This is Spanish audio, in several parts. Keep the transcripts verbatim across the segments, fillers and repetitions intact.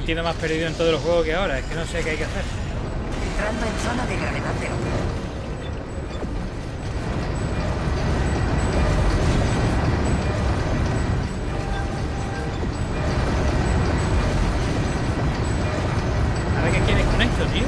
sentido más perdido en todo el juego que ahora. Es que no sé qué hay que hacer. Entrando en zona de gravedad cero. ¿Ahora qué quieres con esto, tío?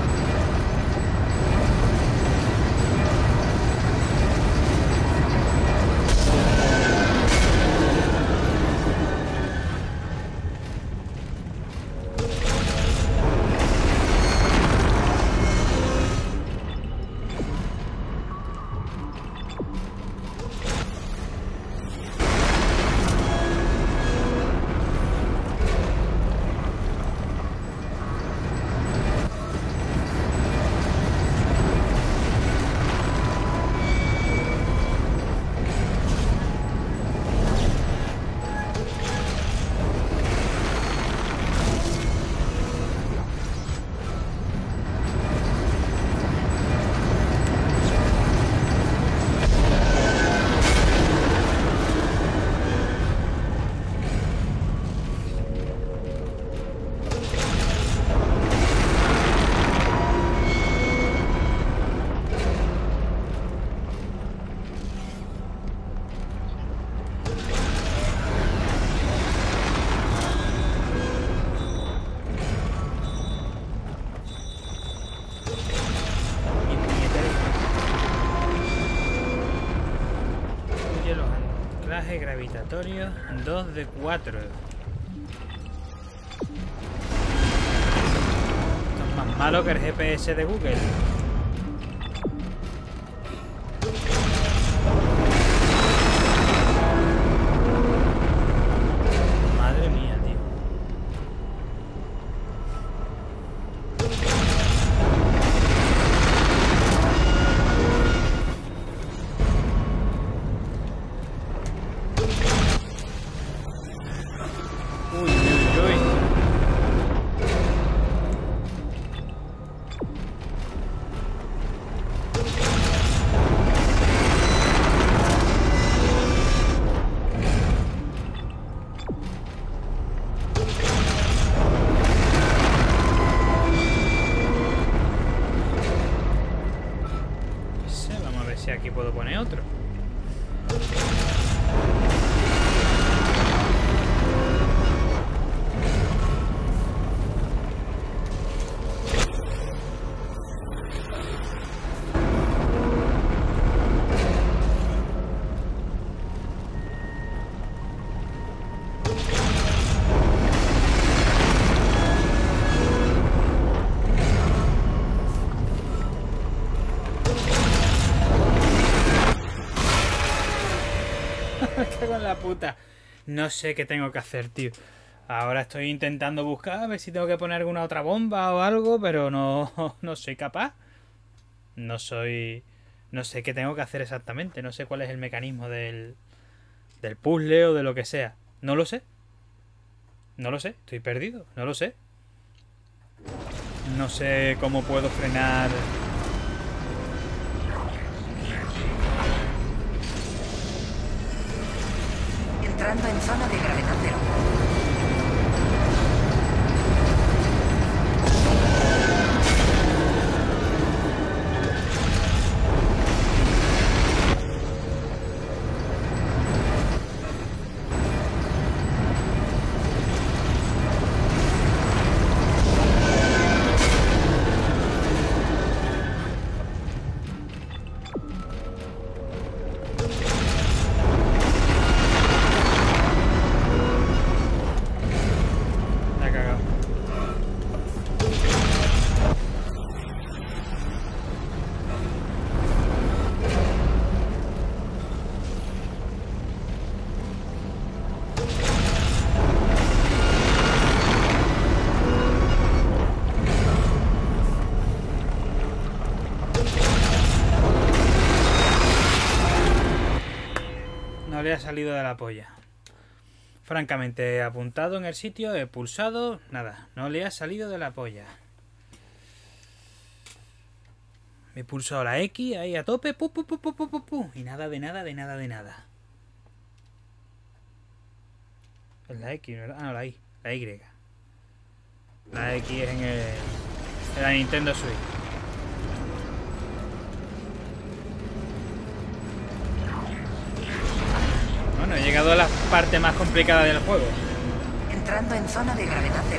Gravitatorio dos de cuatro. Esto es más malo que el G P S de Google. Madre mía, tío. Si aquí puedo poner otro. Con la puta. No sé qué tengo que hacer, tío. Ahora estoy intentando buscar a ver si tengo que poner alguna otra bomba o algo, pero no, no soy capaz. No soy... No sé qué tengo que hacer exactamente. No sé cuál es el mecanismo del, del puzzle o de lo que sea. No lo sé. No lo sé. Estoy perdido. No lo sé. No sé cómo puedo frenar... Entrando en zona de gravedad cero. Le ha salido de la polla. Francamente, he apuntado en el sitio, he pulsado, nada, no le ha salido de la polla. Me he pulsado la X ahí a tope, pu, pu, pu, pu, pu, pu, pu, y nada de nada, de nada, de nada. Es la X, ¿verdad? Ah, no, la Y, la Y. La X es en, el, en la Nintendo Switch. Bueno, he llegado a la parte más complicada del juego. Entrando en zona de gravedad cero.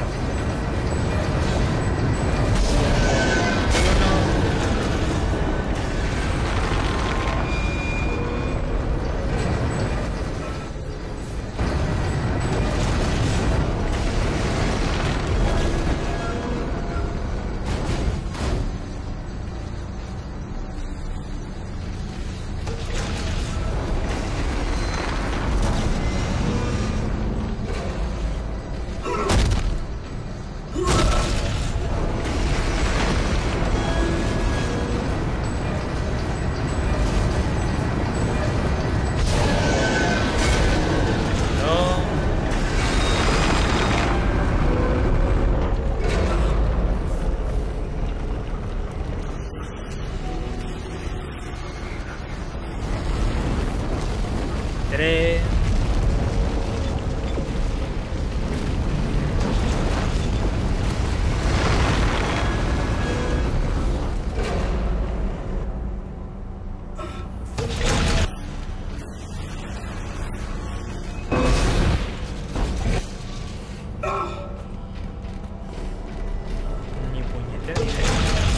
Tres. Ni puñetera idea.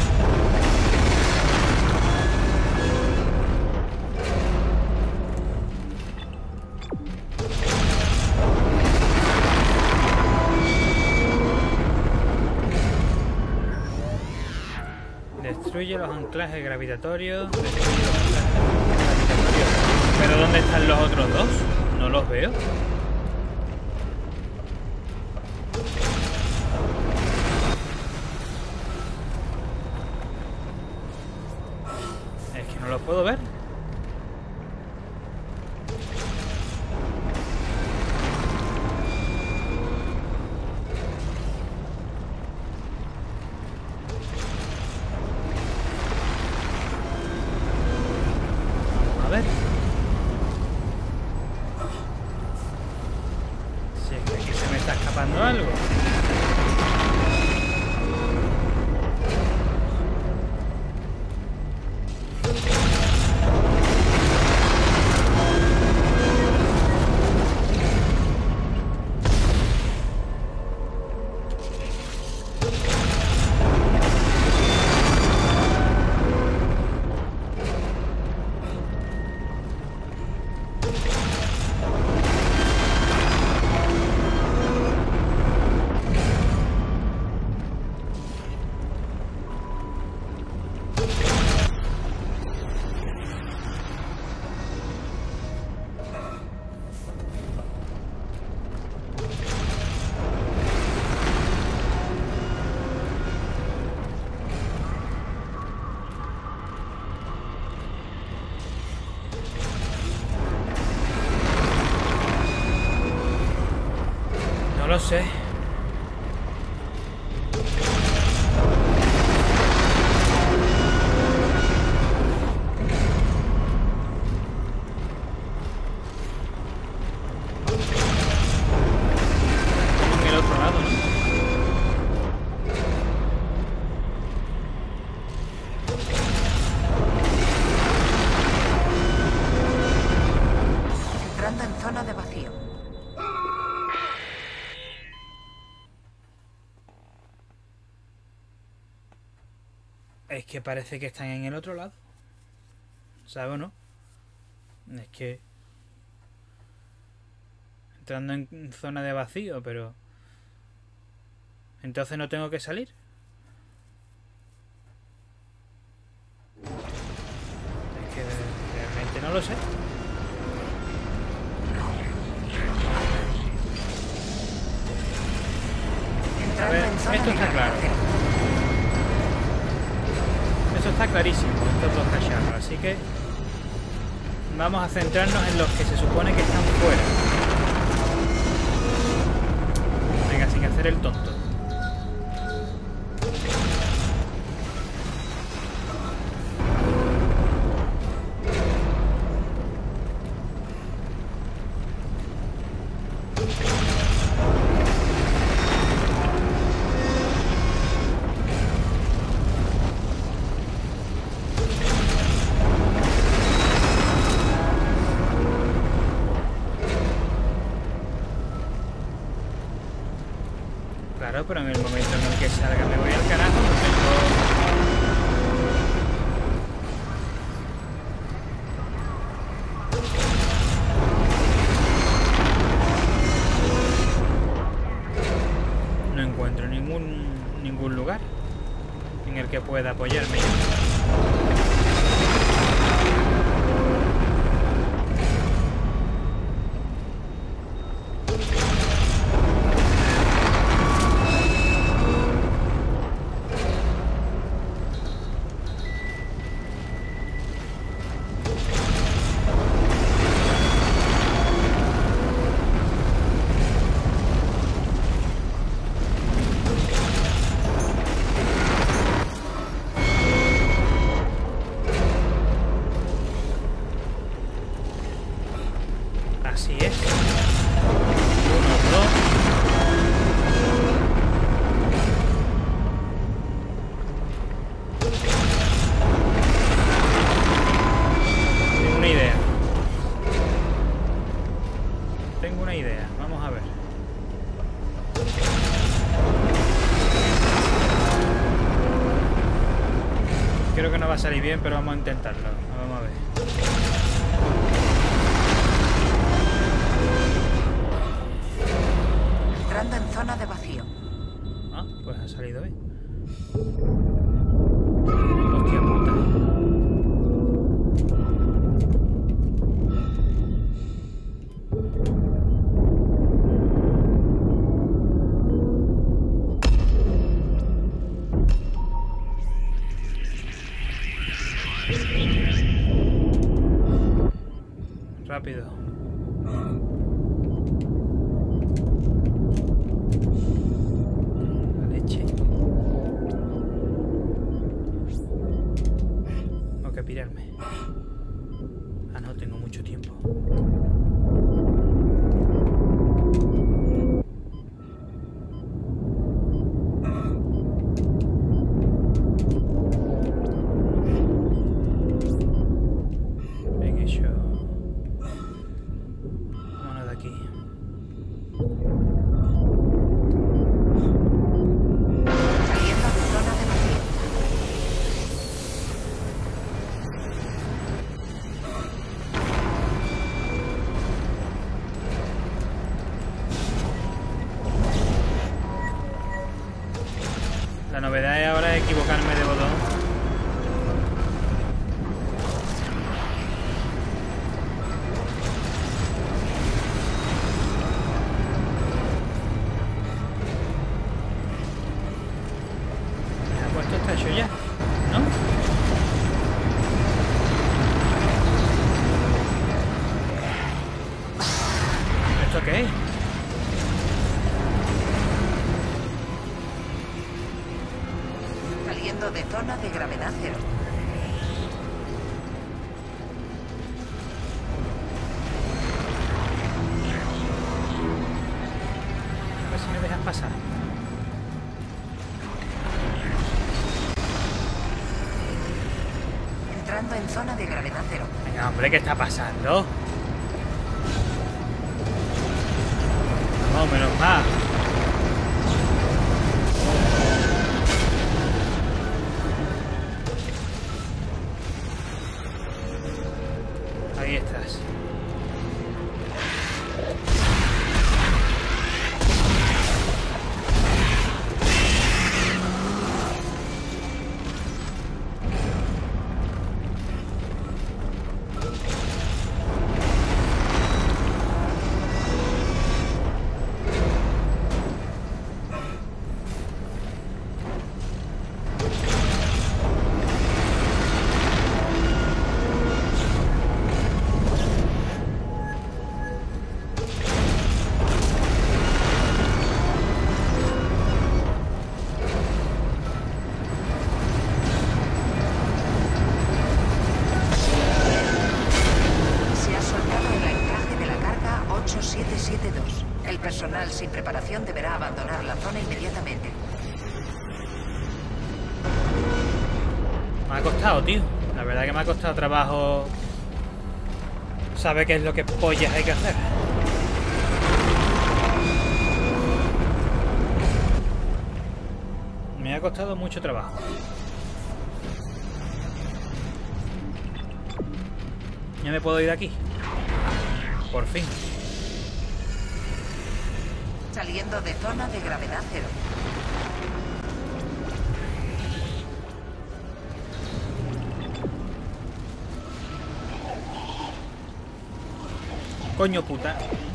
Destruye los anclajes gravitatorios. Destruye los anclajes gravitatorios. ¿Pero dónde están los otros dos? No los veo. Es que no los puedo ver. A ver. Si es que aquí se me está escapando algo. No lo sé. En el otro lado, ¿no? Entrando en zona de vacío. Es que parece que están en el otro lado. ¿Sabes o no? Es que... Entrando en zona de vacío, pero... Entonces no tengo que salir. Es que realmente no lo sé. A ver, esto está claro. Eso está clarísimo, estos dos cacharros. Así que vamos a centrarnos en los que se supone que están fuera. Venga, sin hacer el tonto. pero en el momento en el que salga me voy al carajo. No tengo... No encuentro ningún, ningún lugar en el que pueda apoyarme yo. Así es. Uno, dos. Tengo una idea. Tengo una idea. Vamos a ver. Creo que no va a salir bien, pero vamos a intentarlo. Vamos a ver. Entrando en zona de vacío. Ah, pues ha salido bien. Hostia puta. Rápido. La leche. Tengo que pirarme. Ah, no, tengo mucho tiempo. Bien hecho. Vámonos de aquí. Saliendo de zona de vacío. La novedad es ahora equivocarme de botón. Pues esto está hecho ya, ¿no? ¿Esto qué es? Saliendo de zona de gravedad cero. A ver si me dejas pasar. Entrando en zona de gravedad cero. Venga, hombre, ¿qué está pasando? No, menos mal. Ahí estás. Se ha soltado el anclaje de la carga ocho siete siete dos. El personal sin preparación deberá abandonar la zona inmediatamente. Me ha costado, tío. La verdad que me ha costado trabajo saber qué es lo que pollas hay que hacer. Me ha costado mucho trabajo. Ya me puedo ir de aquí. Por fin. Saliendo de zona de gravedad cero. Coño puta.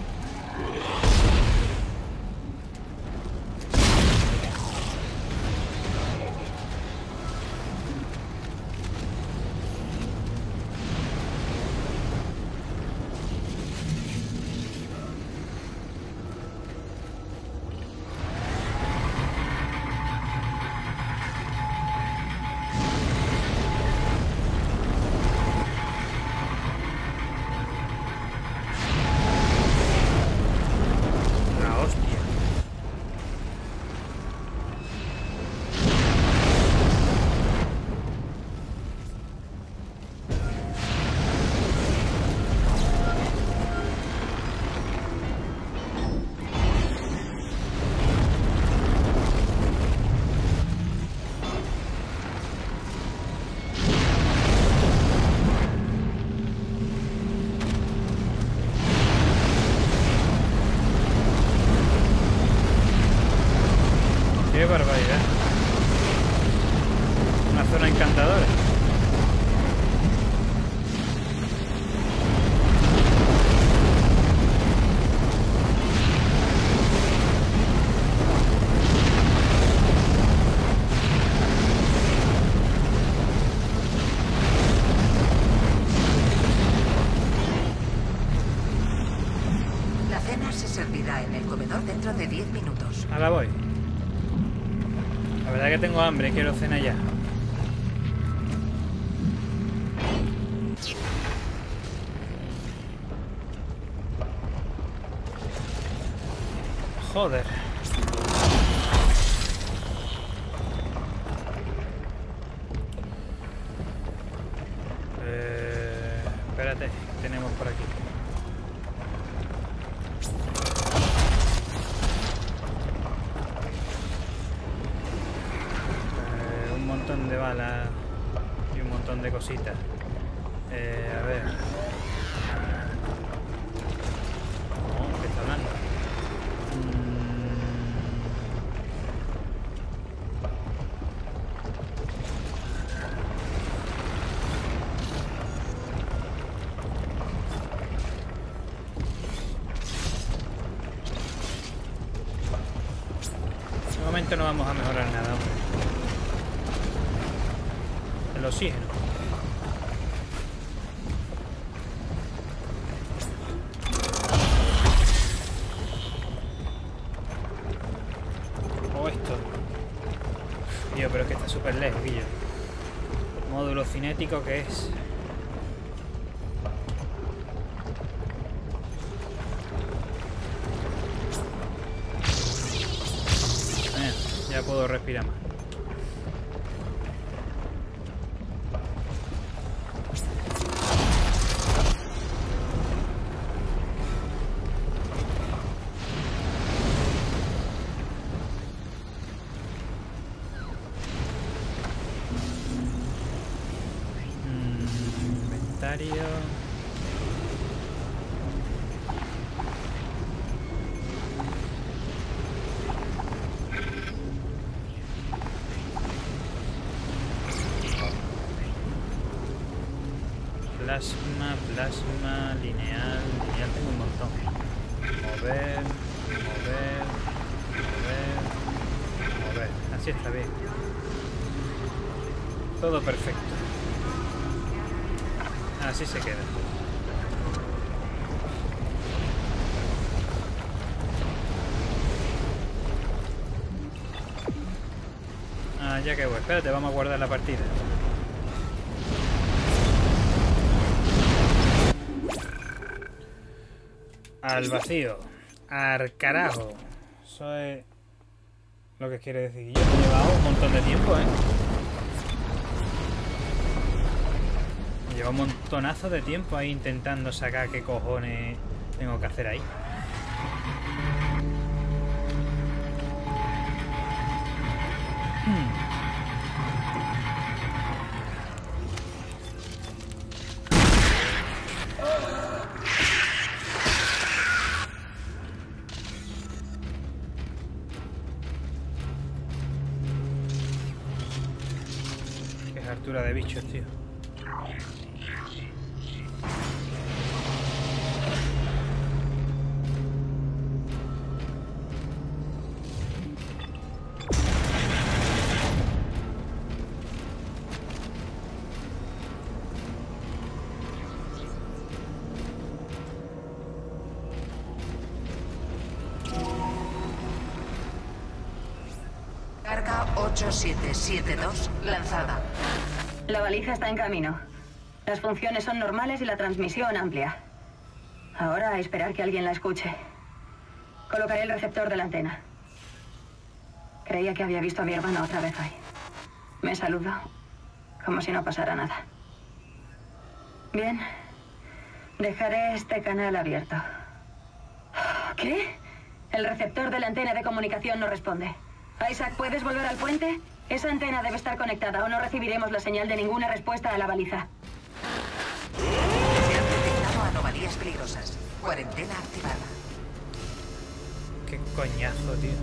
Qué barbaridad. Una zona encantadora. La cena se servirá en el comedor dentro de diez minutos. Ahora voy. La verdad que tengo hambre, quiero cenar ya. Joder. Eh, espérate, ¿qué tenemos por aquí? De balas y un montón de cositas. Eh, a ver. Oh, ¿qué está hablando? Mm. De momento no vamos a mejorar nada, hombre. El oxígeno. O esto. Tío, pero es que está súper lejos, Guillo. Módulo cinético que es. Eh, ya puedo respirar más. Plasma, plasma, lineal, lineal tengo un montón. Mover, mover, mover, mover. Así está bien. Todo perfecto. Así se queda. Ah, ya que voy. Espérate, vamos a guardar la partida. Al vacío. Al carajo. Eso es lo que quiere decir. Yo he llevado un montón de tiempo, ¿eh? Llevo un montonazo de tiempo ahí intentando sacar qué cojones tengo que hacer ahí. Hmm. captura de bichos, tío. ocho siete siete dos lanzada. La baliza está en camino. Las funciones son normales y la transmisión amplia. Ahora a esperar que alguien la escuche. Colocaré el receptor de la antena. Creía que había visto a mi hermano otra vez ahí. Me saludó, como si no pasara nada. Bien. Dejaré este canal abierto. ¿Qué? El receptor de la antena de comunicación no responde. Isaac, ¿puedes volver al puente? Esa antena debe estar conectada o no recibiremos la señal de ninguna respuesta a la baliza. Se han detectado anomalías peligrosas. Cuarentena activada. Qué coñazo, tío.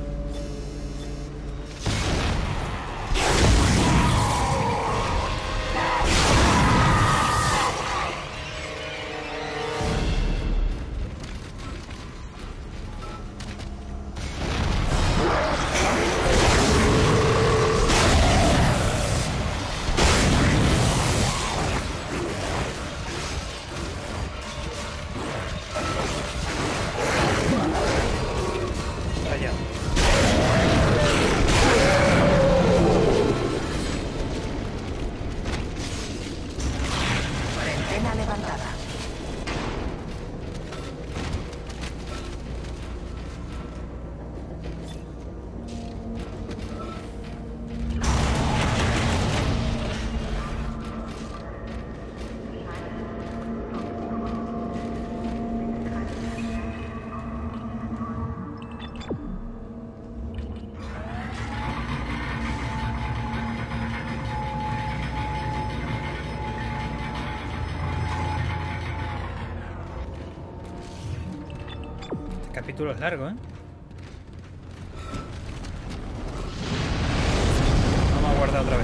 El capítulo es largo, ¿eh? Vamos a guardar otra vez.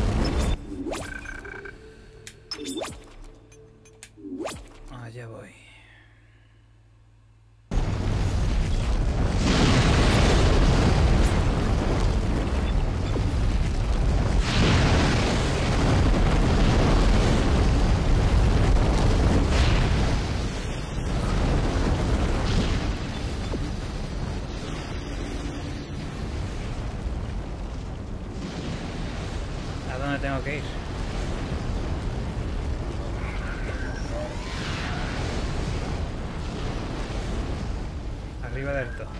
Allá voy. Tengo que ir. Arriba del todo.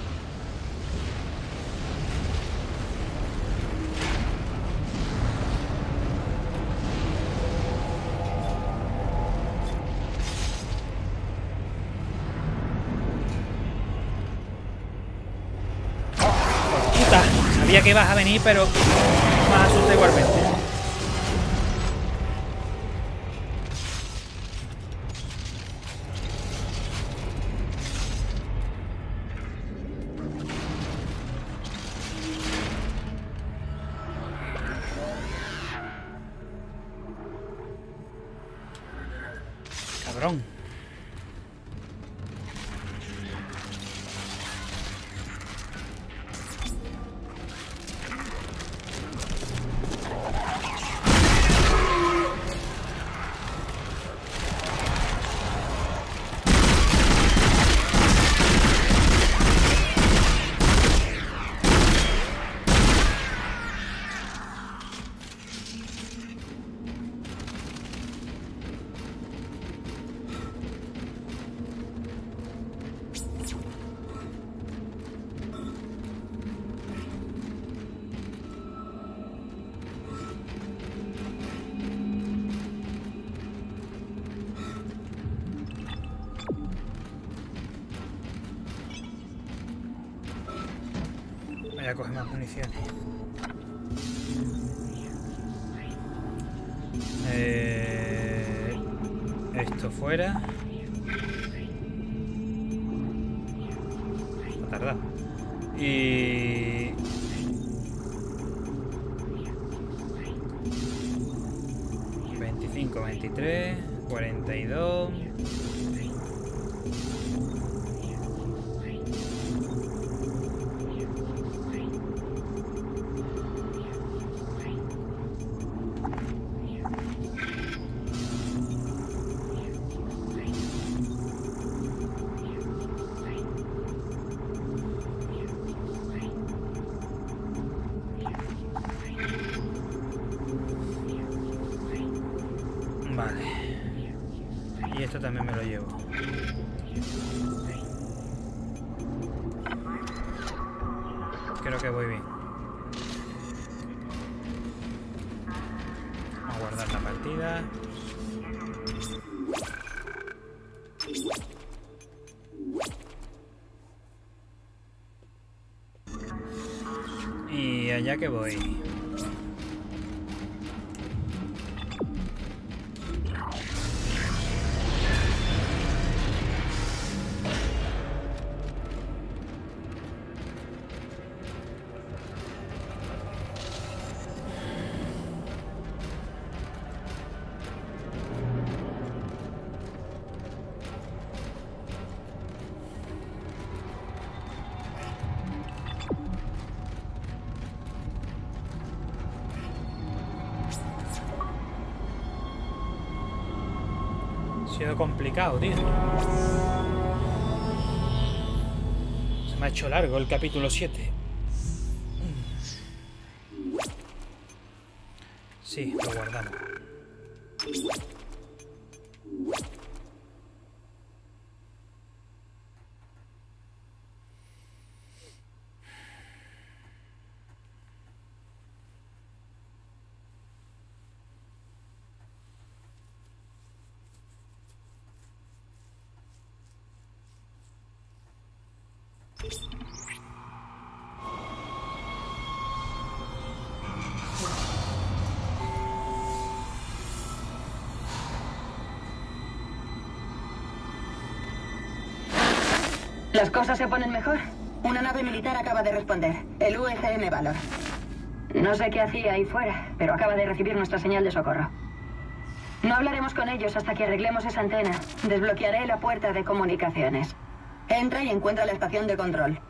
¡Puta! Sabía que ibas a venir, pero me asusté igualmente. Cabrón. Voy a coger más municiones. Eh, esto fuera. Ha tardado. Y... cinco, veintitrés, cuarenta y dos. Vale. Y esto también me lo llevo. Creo que voy bien. Vamos a guardar la partida. Y allá que voy. Ha sido complicado, tío. Se me ha hecho largo el capítulo siete. Sí, lo guardamos. Las cosas se ponen mejor. Una nave militar acaba de responder, el U S M Valor. No sé qué hacía ahí fuera, pero acaba de recibir nuestra señal de socorro. No hablaremos con ellos hasta que arreglemos esa antena. Desbloquearé la puerta de comunicaciones. Entra y encuentra la estación de control.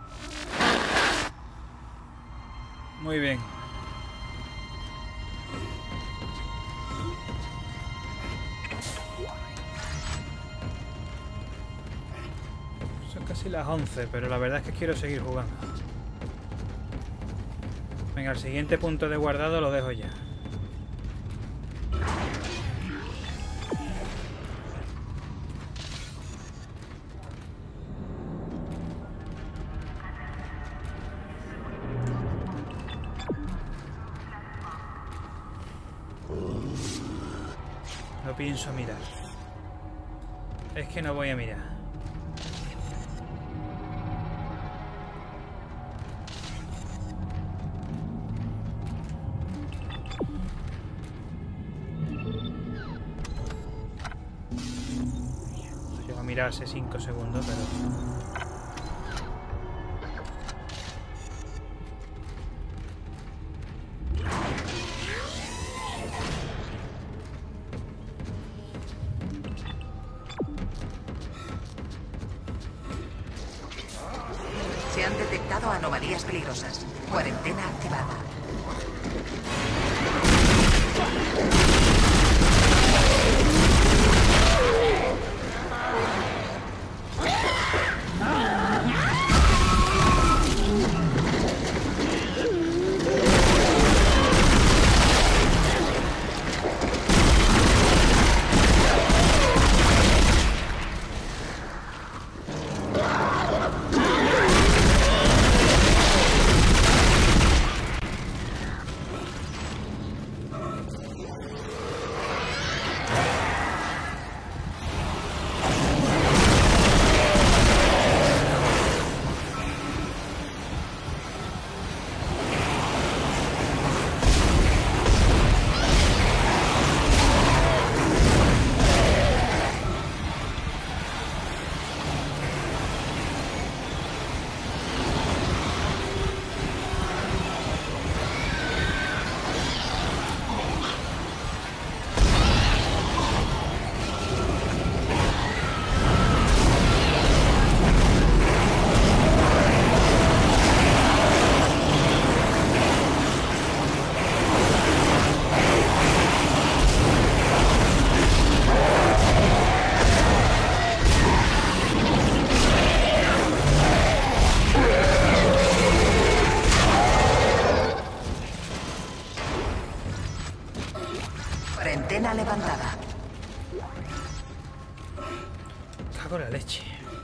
Muy bien. Son casi las once, pero la verdad es que quiero seguir jugando. Venga, el siguiente punto de guardado lo dejo ya. No pienso mirar. Es que no voy a mirar. Llego a mirar hace cinco segundos, pero... Se han detectado anomalías peligrosas. Cuarentena activada. Cago en la leche.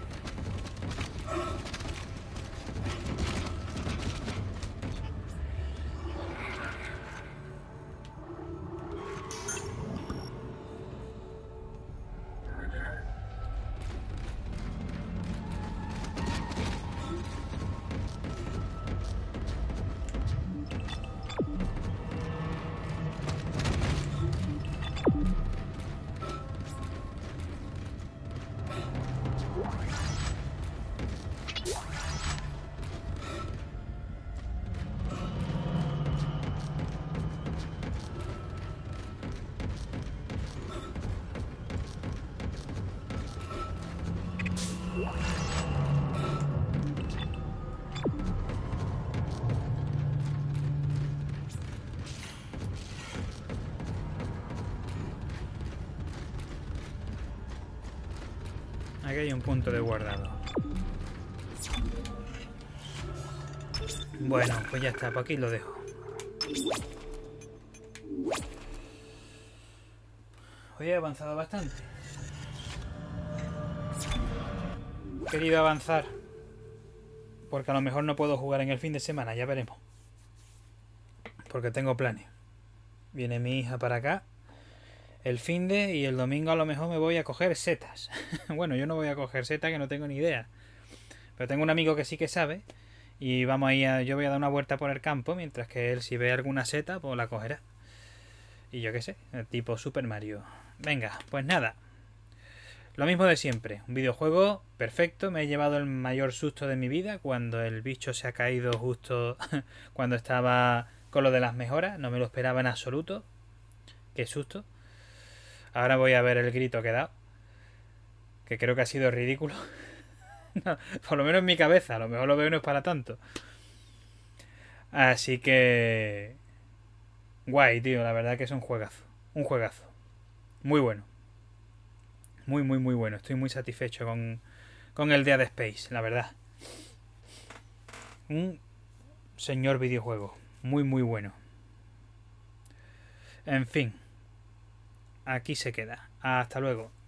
Aquí hay un punto de guardado. Bueno, pues ya está, por aquí lo dejo. Hoy he avanzado bastante. He querido avanzar porque a lo mejor no puedo jugar en el fin de semana, ya veremos. Porque tengo planes. Viene mi hija para acá el finde y el domingo a lo mejor me voy a coger setas. Bueno, yo no voy a coger setas, que no tengo ni idea. Pero tengo un amigo que sí que sabe. Y vamos a ir a, yo voy a dar una vuelta por el campo, mientras que él, si ve alguna seta, pues la cogerá. Y yo qué sé, tipo Super Mario. Venga, pues nada. Lo mismo de siempre. Un videojuego perfecto. Me he llevado el mayor susto de mi vida cuando el bicho se ha caído justo cuando estaba con lo de las mejoras. No me lo esperaba en absoluto. Qué susto. Ahora voy a ver el grito que he dado. Que creo que ha sido ridículo. No, por lo menos en mi cabeza. A lo mejor lo veo no es para tanto. Así que... guay, tío. La verdad que es un juegazo. Un juegazo. Muy bueno. Muy, muy, muy bueno. Estoy muy satisfecho con, con el Dead Space, la verdad. Un señor videojuego. Muy, muy bueno. En fin. Aquí se queda. Hasta luego.